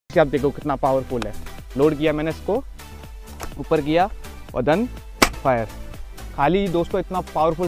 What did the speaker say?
आप देखो कितना पावरफुल है। लोड किया मैंने इसको, ऊपर किया और देन फायर। खाली दोस्तों इतना पावरफुल